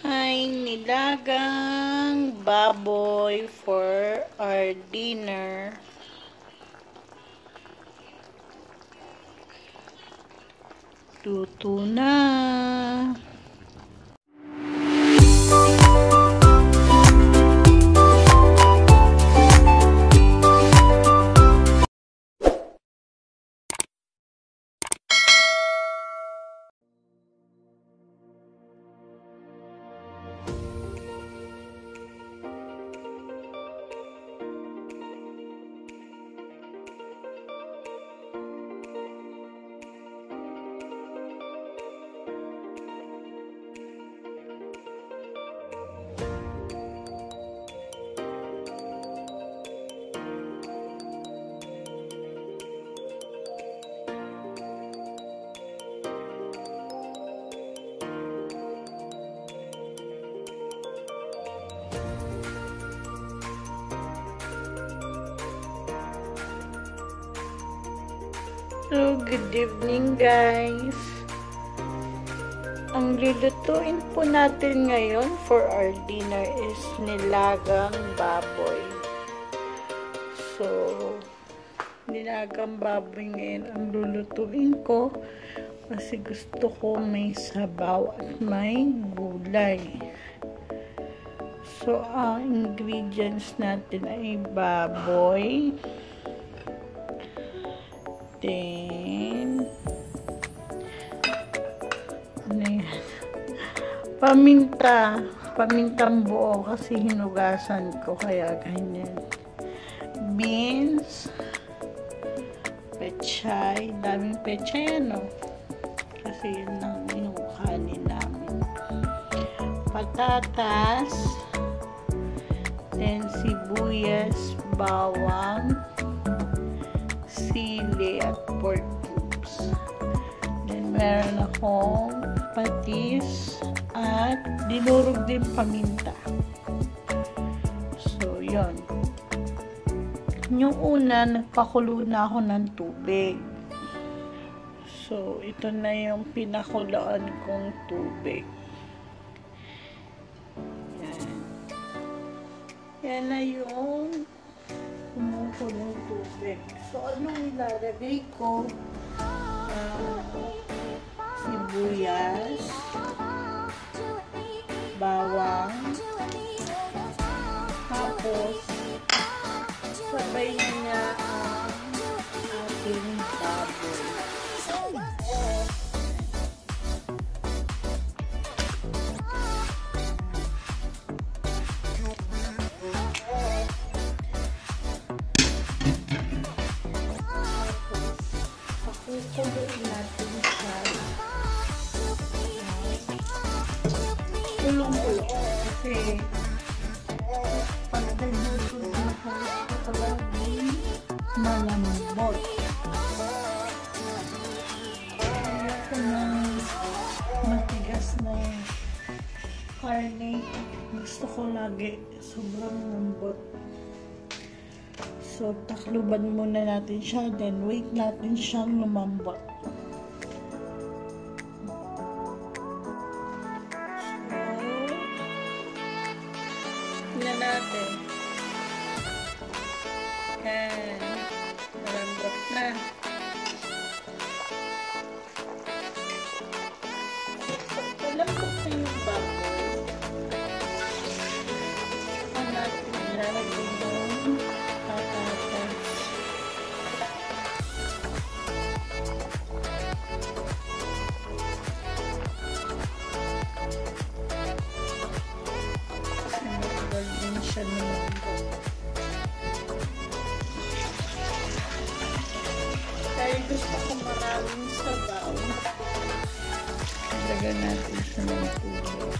Ay, nilagang baboy for our dinner. Luto na. So, good evening guys. Ang lulutuin po natin ngayon for our dinner is nilagang baboy. So, nilagang baboy ngayon ang lulutuin ko kasi gusto ko may sabaw at may gulay. So, ang ingredients natin ay baboy, then pamintang buo kasi hinugasan ko kaya ganyan, beans, pechay, daming pechay kasi yun lang yung kanin namin, patatas, then sibuyas, bawang, sili at pork cubes. Then meron akong patis at dinurog din paminta. So yun. Yung una, nagpakulo na ako ng tubig. So ito na yung pinakuloan kong tubig. Yan na yung kumukulong tubig. So, anong ilalagay ko? Sibuyas, bawang, tapos sabay niya ang ating baboy. Kukuloyin natin siya. Kulong-kulong. Kasi pag nagluto na ito palagi malambot. Kaya ko ng matigas na karne. Gusto ko lagi sobrang lambot. So, takluban muna natin siya, then wait natin siyang lumambot. So, tingnan natin. Yan. Malambot na. Malambot na yung baboy. Saan natin ilalagay yung patatas. Matagal din siya lumambot. Dahil gusto ko maraming sabaw, ilagay natin siya ng tubig.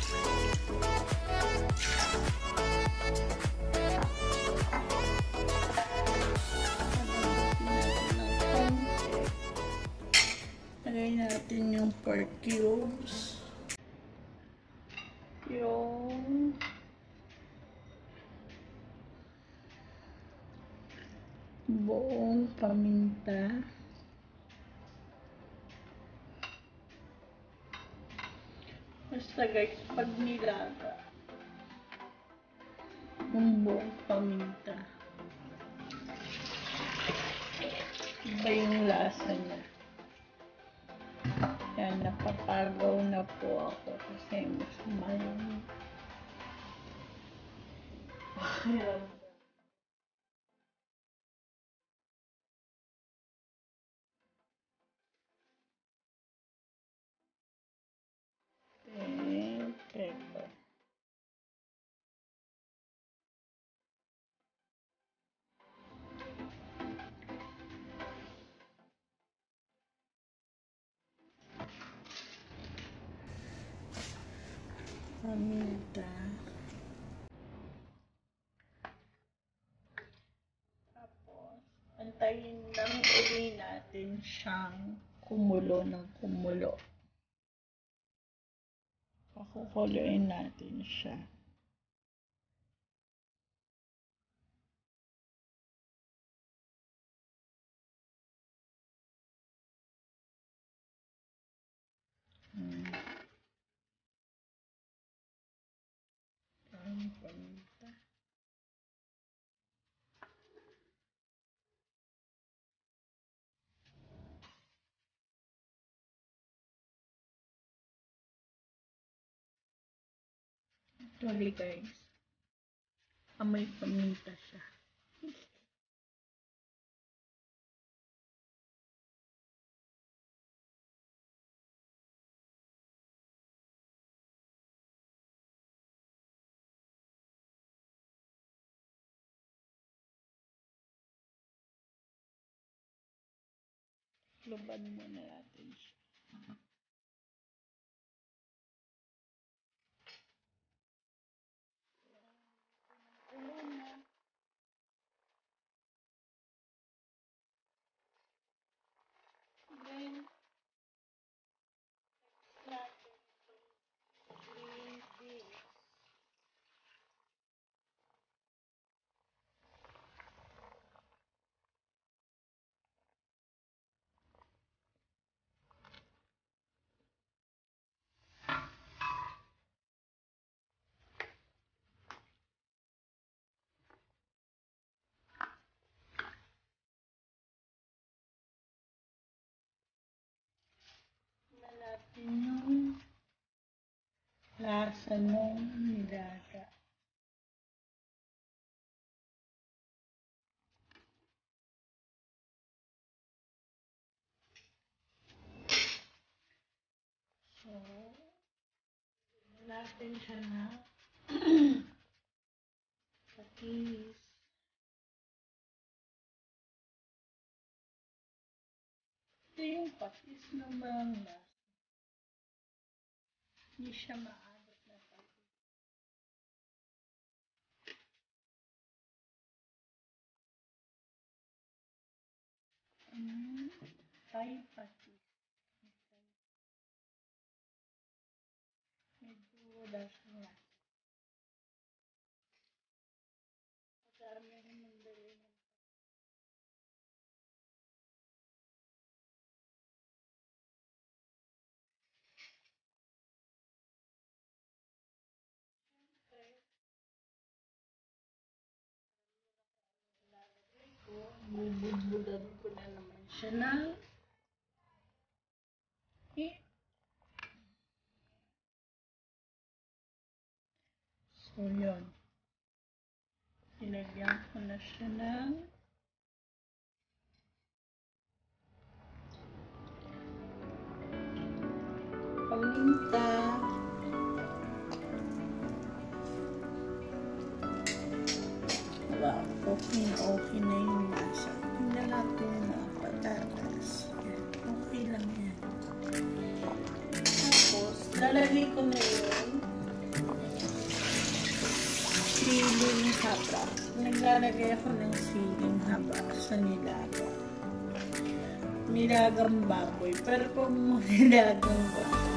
Lagay natin yung pork cubes, yung buong paminta, Basta guys, pag nilaga, yung buong paminta, iba yung lasa niya. Yan, napapagaw na po ako kasi masama yung pakiramdam. Pepper. Paminta. Tapos, antayin lang uli natin siyang kumulo ng kumulo. Pakukuluin natin siya. Paminta. Actually guys, amoy paminta siya. Luban muna natin siya. Then, natin green beans. Natin yung lasa ng nilaga. So, natin siya na patis. Ito yung patis naman na hindi siya maabot na patis. Thai patis. Medyo wala siya nga. Marami rin magbili ng bubudbudan ko na naman siya ng so yun, ilagyan ko na siya ng paminta, wow, okay na yung lasa. Tingnan natin yung mga patatas. Okay lang yan. Tapos, lalagay ko na yun siling haba. Naglalagay ako ng siling haba sa nilaga. Nilagang baboy. Pero kung nilagang baboy.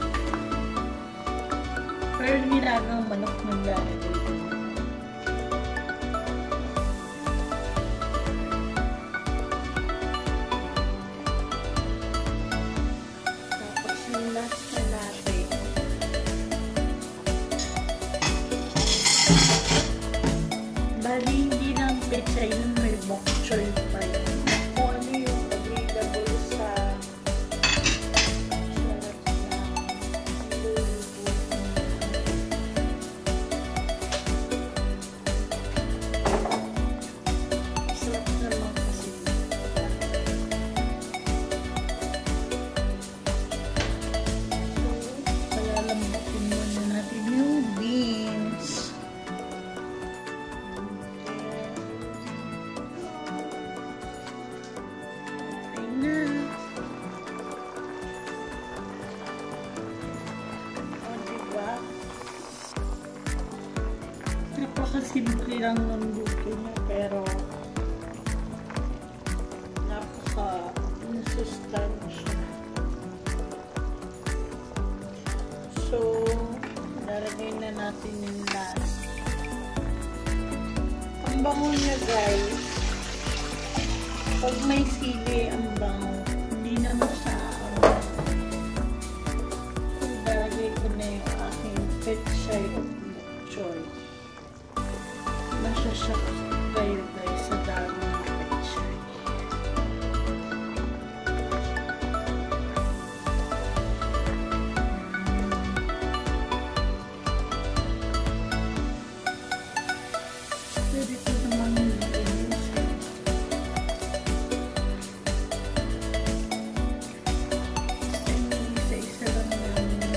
Pero nilagang manok naglalagay ko. Tapos yung last na natin Napakasimple lang ng luto niya, pero napaka-nasustansya. So, nalagay na natin yung last. Ang bango niya, guys. Pag may sili, ang bango. Hindi naman siya nalagay ko na yung aking pechay of choy. Masyasyak kayo, guys, sa dami ng pechay. Pwede ko naman isa-isa lang namin.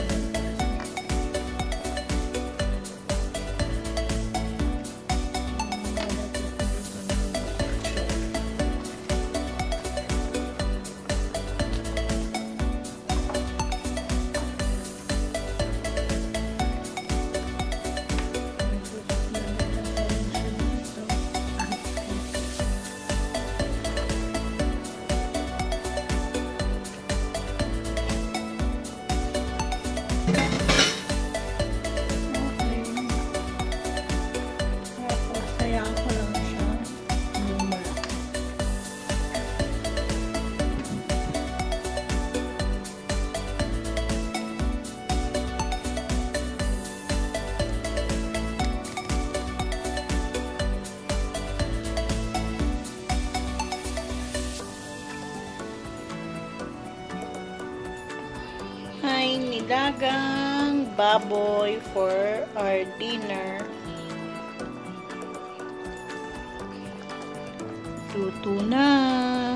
Hi, nilagang baboy for our dinner. Luto na.